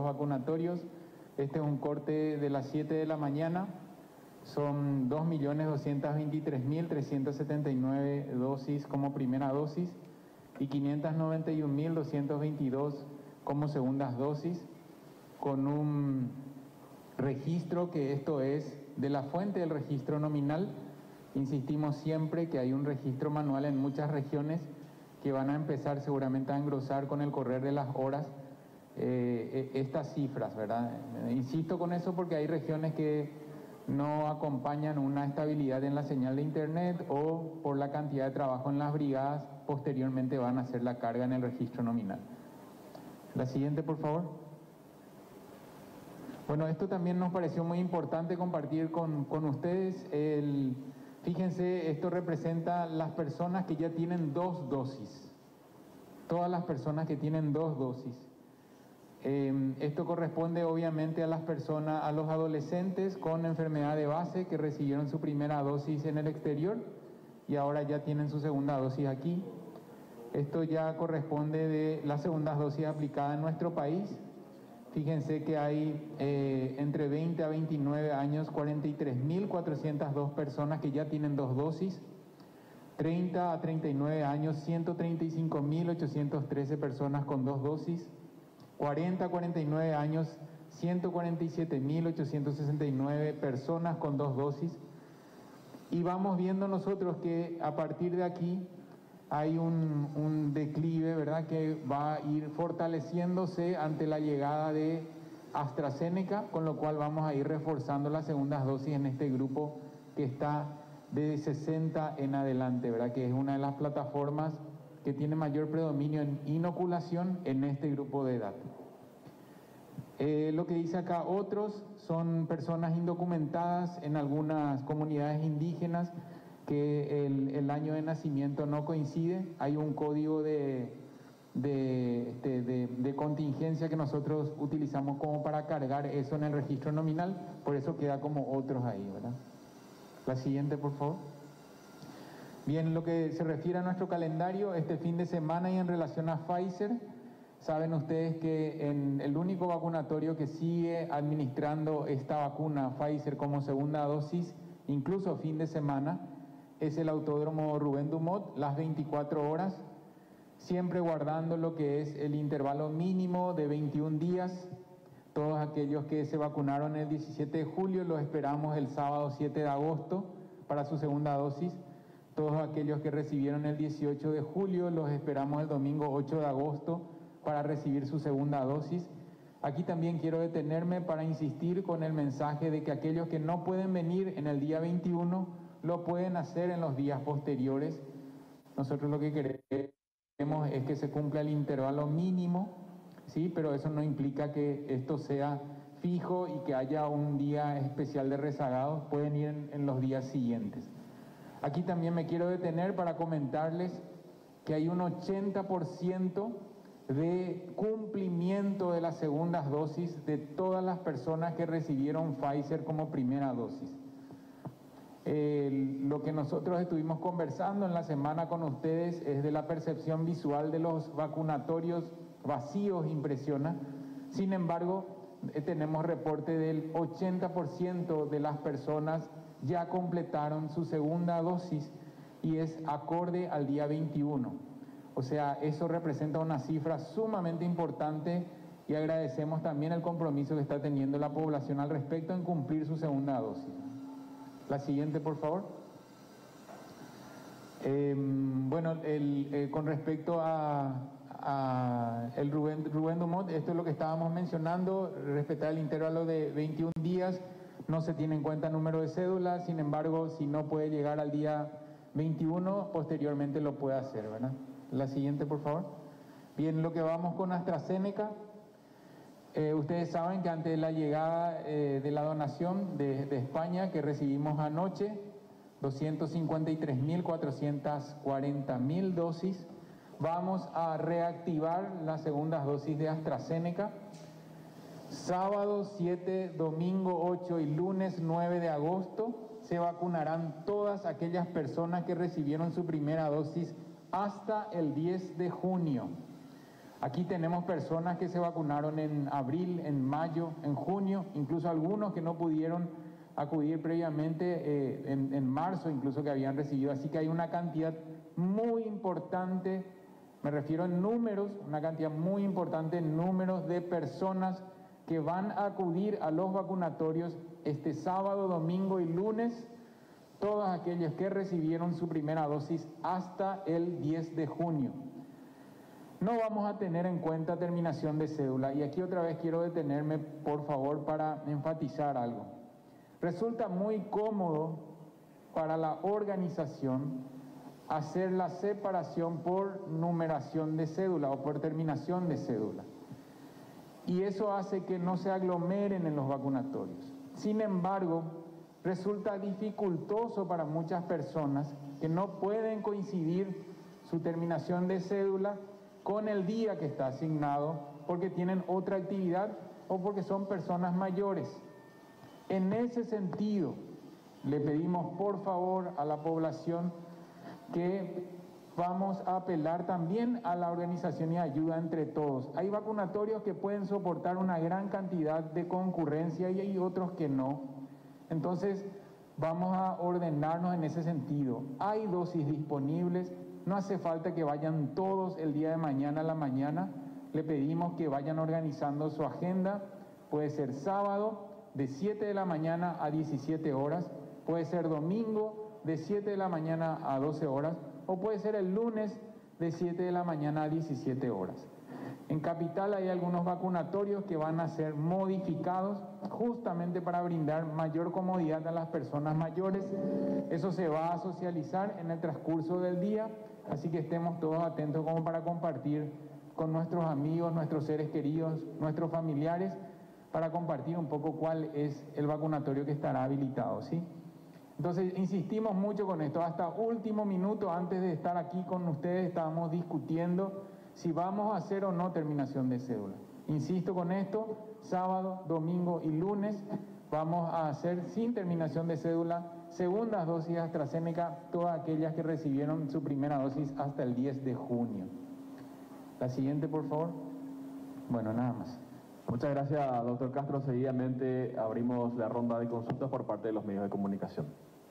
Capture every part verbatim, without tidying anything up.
certificados vacunatorios. Este es un corte de las siete de la mañana. Son dos millones doscientos veintitrés mil trescientas setenta y nueve dosis como primera dosis y quinientas noventa y un mil doscientos veintidós como segundas dosis, con un registro que esto es de la fuente del registro nominal. Insistimos siempre que hay un registro manual en muchas regiones que van a empezar seguramente a engrosar con el correr de las horas eh, estas cifras, ¿verdad? Insisto con eso porque hay regiones que no acompañan una estabilidad en la señal de internet o por la cantidad de trabajo en las brigadas, posteriormente van a hacer la carga en el registro nominal. La siguiente, por favor. Bueno, esto también nos pareció muy importante compartir con, con ustedes. El, fíjense, esto representa las personas que ya tienen dos dosis. Todas las personas que tienen dos dosis. Eh, esto corresponde obviamente a las personas, a los adolescentes con enfermedad de base que recibieron su primera dosis en el exterior y ahora ya tienen su segunda dosis aquí. Esto ya corresponde de las segundas dosis aplicadas en nuestro país. Fíjense que hay eh, entre veinte a veintinueve años cuarenta y tres mil cuatrocientas dos personas que ya tienen dos dosis, treinta a treinta y nueve años ciento treinta y cinco mil ochocientas trece personas con dos dosis, cuarenta a cuarenta y nueve años ciento cuarenta y siete mil ochocientas sesenta y nueve personas con dos dosis, y vamos viendo nosotros que a partir de aquí hay un, un declive, ¿verdad?, que va a ir fortaleciéndose ante la llegada de AstraZeneca, con lo cual vamos a ir reforzando las segundas dosis en este grupo que está de sesenta en adelante, ¿verdad?, que es una de las plataformas que tiene mayor predominio en inoculación en este grupo de edad. Eh, lo que dice acá otros son personas indocumentadas en algunas comunidades indígenas que el, el año de nacimiento no coincide. Hay un código de, de, de, de, de contingencia que nosotros utilizamos como para cargar eso en el registro nominal, por eso queda como otros ahí, ¿verdad? La siguiente, por favor. Bien, lo que se refiere a nuestro calendario, este fin de semana y en relación a Pfizer, saben ustedes que en el único vacunatorio que sigue administrando esta vacuna Pfizer como segunda dosis, incluso fin de semana, es el Autódromo Rubén Dumont, las veinticuatro horas, siempre guardando lo que es el intervalo mínimo de veintiún días. Todos aquellos que se vacunaron el diecisiete de julio los esperamos el sábado siete de agosto para su segunda dosis. Todos aquellos que recibieron el dieciocho de julio los esperamos el domingo ocho de agosto para recibir su segunda dosis. Aquí también quiero detenerme para insistir con el mensaje de que aquellos que no pueden venir en el día veintiuno lo pueden hacer en los días posteriores. Nosotros lo que queremos es que se cumpla el intervalo mínimo, ¿sí? Pero eso no implica que esto sea fijo y que haya un día especial de rezagados, pueden ir en, en los días siguientes. Aquí también me quiero detener para comentarles que hay un ochenta por ciento de cumplimiento de las segundas dosis de todas las personas que recibieron Pfizer como primera dosis. Eh, lo que nosotros estuvimos conversando en la semana con ustedes es de la percepción visual de los vacunatorios vacíos, impresiona. Sin embargo, eh, tenemos reporte del ochenta por ciento de las personas ya completaron su segunda dosis y es acorde al día veintiuno. O sea, eso representa una cifra sumamente importante y agradecemos también el compromiso que está teniendo la población al respecto en cumplir su segunda dosis. La siguiente, por favor. Eh, bueno, el, eh, con respecto a, a el Rubén, Rubén Dumont, esto es lo que estábamos mencionando, respetar el intervalo de veintiún días, no se tiene en cuenta el número de cédulas, sin embargo, si no puede llegar al día veintiuno, posteriormente lo puede hacer, ¿verdad? La siguiente, por favor. Bien, lo que vamos con AstraZeneca. Eh, ustedes saben que antes de la llegada eh, de la donación de, de España que recibimos anoche, doscientos cincuenta y tres mil cuatrocientas cuarenta mil dosis, vamos a reactivar las segundas dosis de AstraZeneca. Sábado siete, domingo ocho y lunes nueve de agosto se vacunarán todas aquellas personas que recibieron su primera dosis hasta el diez de junio. Aquí tenemos personas que se vacunaron en abril, en mayo, en junio, incluso algunos que no pudieron acudir previamente eh, en, en marzo, incluso que habían recibido. Así que hay una cantidad muy importante, me refiero en números, una cantidad muy importante en números de personas que van a acudir a los vacunatorios este sábado, domingo y lunes, todos aquellos que recibieron su primera dosis hasta el diez de junio. No vamos a tener en cuenta terminación de cédula, y aquí otra vez quiero detenerme, por favor, para enfatizar algo. Resulta muy cómodo para la organización hacer la separación por numeración de cédula o por terminación de cédula. Y eso hace que no se aglomeren en los vacunatorios. Sin embargo, resulta dificultoso para muchas personas que no pueden coincidir su terminación de cédula con el día que está asignado porque tienen otra actividad o porque son personas mayores. En ese sentido, le pedimos por favor a la población que vamos a apelar también a la organización y ayuda entre todos. Hay vacunatorios que pueden soportar una gran cantidad de concurrencia y hay otros que no. Entonces, vamos a ordenarnos en ese sentido. Hay dosis disponibles, no hace falta que vayan todos el día de mañana a la mañana. Le pedimos que vayan organizando su agenda. Puede ser sábado de siete de la mañana a diecisiete horas, puede ser domingo de siete de la mañana a doce horas, o puede ser el lunes de siete de la mañana a diecisiete horas. En Capital hay algunos vacunatorios que van a ser modificados justamente para brindar mayor comodidad a las personas mayores. Eso se va a socializar en el transcurso del día, así que estemos todos atentos como para compartir con nuestros amigos, nuestros seres queridos, nuestros familiares, para compartir un poco cuál es el vacunatorio que estará habilitado, ¿sí? Entonces, insistimos mucho con esto. Hasta último minuto, antes de estar aquí con ustedes, estábamos discutiendo si vamos a hacer o no terminación de cédula. Insisto con esto, sábado, domingo y lunes vamos a hacer sin terminación de cédula segundas dosis AstraZeneca, todas aquellas que recibieron su primera dosis hasta el diez de junio. La siguiente, por favor. Bueno, nada más. Muchas gracias, doctor Castro. Seguidamente abrimos la ronda de consultas por parte de los medios de comunicación.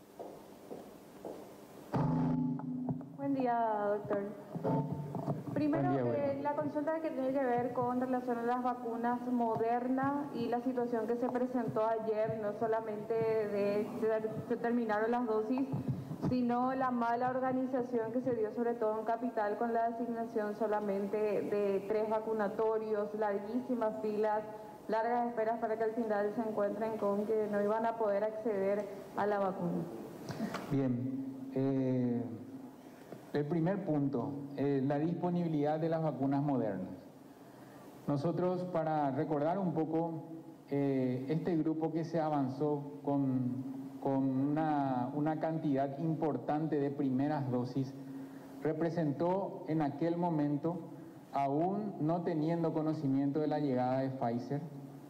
Buen día, doctor. Primero, Buen día, eh, bueno. la consulta que tiene que ver con relación a las vacunas Moderna y la situación que se presentó ayer, no solamente de que se terminaron las dosis, sino la mala organización que se dio sobre todo en Capital con la designación solamente de tres vacunatorios, larguísimas filas, largas esperas para que al final se encuentren con que no iban a poder acceder a la vacuna. Bien, eh, el primer punto, eh, la disponibilidad de las vacunas Modernas. Nosotros, para recordar un poco, eh, este grupo que se avanzó con... con una, una cantidad importante de primeras dosis, representó en aquel momento, aún no teniendo conocimiento de la llegada de Pfizer,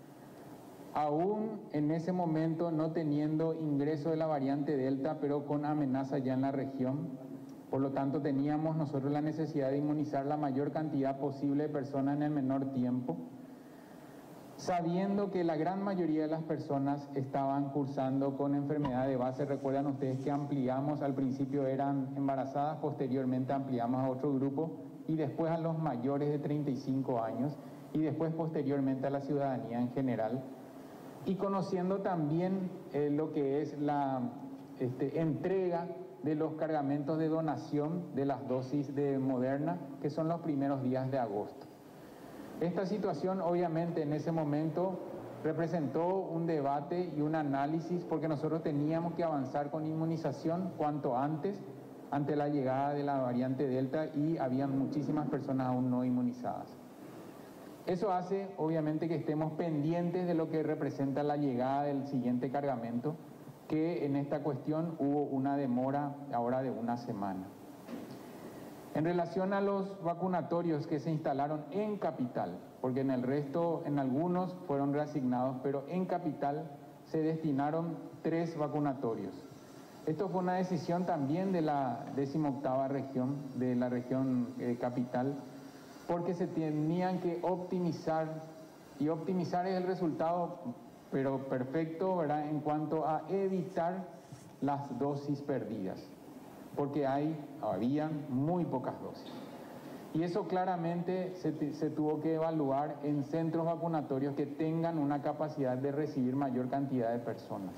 aún en ese momento no teniendo ingreso de la variante Delta, pero con amenaza ya en la región. Por lo tanto, teníamos nosotros la necesidad de inmunizar la mayor cantidad posible de personas en el menor tiempo, sabiendo que la gran mayoría de las personas estaban cursando con enfermedad de base. Recuerdan ustedes que ampliamos, al principio eran embarazadas, posteriormente ampliamos a otro grupo y después a los mayores de treinta y cinco años y después posteriormente a la ciudadanía en general. Y conociendo también eh, lo que es la este, entrega de los cargamentos de donación de las dosis de Moderna, que son los primeros días de agosto. Esta situación obviamente en ese momento representó un debate y un análisis porque nosotros teníamos que avanzar con inmunización cuanto antes ante la llegada de la variante Delta y había muchísimas personas aún no inmunizadas. Eso hace obviamente que estemos pendientes de lo que representa la llegada del siguiente cargamento, que en esta cuestión hubo una demora ahora de una semana. En relación a los vacunatorios que se instalaron en Capital, porque en el resto, en algunos fueron reasignados, pero en Capital se destinaron tres vacunatorios. Esto fue una decisión también de la decimoctava región, de la región eh, Capital, porque se tenían que optimizar, y optimizar es el resultado, pero perfecto, ¿verdad?, en cuanto a evitar las dosis perdidas, porque hay, habían muy pocas dosis. Y eso claramente se, se tuvo que evaluar en centros vacunatorios que tengan una capacidad de recibir mayor cantidad de personas.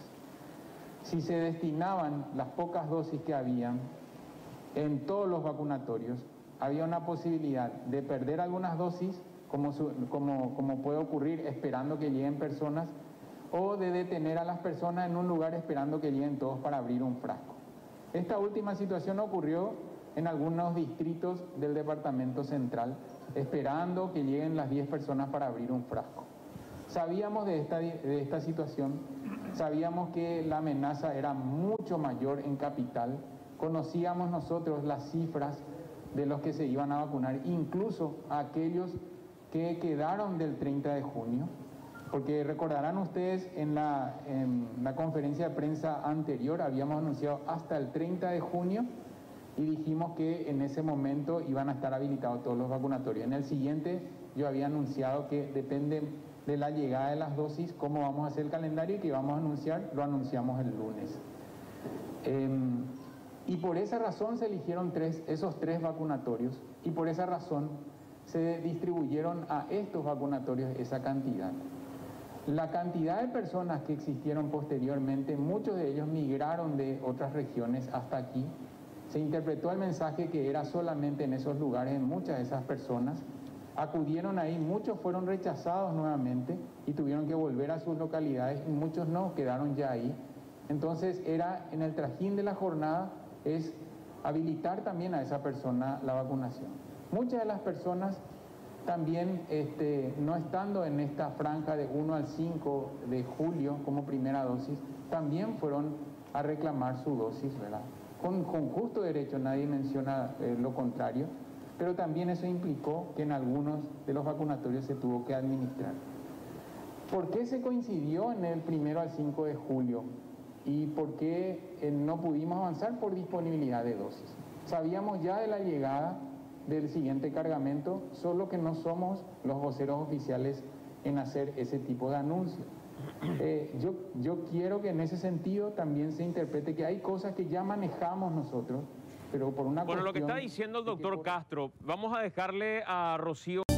Si se destinaban las pocas dosis que habían en todos los vacunatorios, había una posibilidad de perder algunas dosis, como, su, como, como puede ocurrir esperando que lleguen personas, o de detener a las personas en un lugar esperando que lleguen todos para abrir un frasco. Esta última situación ocurrió en algunos distritos del departamento central, esperando que lleguen las diez personas para abrir un frasco. Sabíamos de esta, de esta situación, sabíamos que la amenaza era mucho mayor en capital, conocíamos nosotros las cifras de los que se iban a vacunar, incluso a aquellos que quedaron del treinta de junio, porque recordarán ustedes en la, en la conferencia de prensa anterior habíamos anunciado hasta el treinta de junio y dijimos que en ese momento iban a estar habilitados todos los vacunatorios. En el siguiente yo había anunciado que depende de la llegada de las dosis, cómo vamos a hacer el calendario, y que vamos a anunciar, lo anunciamos el lunes. Eh, y por esa razón se eligieron tres, esos tres vacunatorios, y por esa razón se distribuyeron a estos vacunatorios esa cantidad. La cantidad de personas que existieron posteriormente, muchos de ellos migraron de otras regiones hasta aquí. Se interpretó el mensaje que era solamente en esos lugares, en muchas de esas personas. Acudieron ahí, muchos fueron rechazados nuevamente y tuvieron que volver a sus localidades, y muchos no, quedaron ya ahí. Entonces era en el trajín de la jornada, es habilitar también a esa persona la vacunación. Muchas de las personas también este, no estando en esta franja de uno al cinco de julio como primera dosis, también fueron a reclamar su dosis, ¿verdad? Con, con justo derecho, nadie menciona eh, lo contrario, pero también eso implicó que en algunos de los vacunatorios se tuvo que administrar. ¿Por qué se coincidió en el primero al cinco de julio? ¿Y por qué eh, no pudimos avanzar? Por disponibilidad de dosis. Sabíamos ya de la llegada del siguiente cargamento, solo que no somos los voceros oficiales en hacer ese tipo de anuncios. Eh, yo, yo quiero que en ese sentido también se interprete que hay cosas que ya manejamos nosotros, pero por una Bueno, cuestión... lo que está diciendo el doctor por... Castro, vamos a dejarle a Rocío...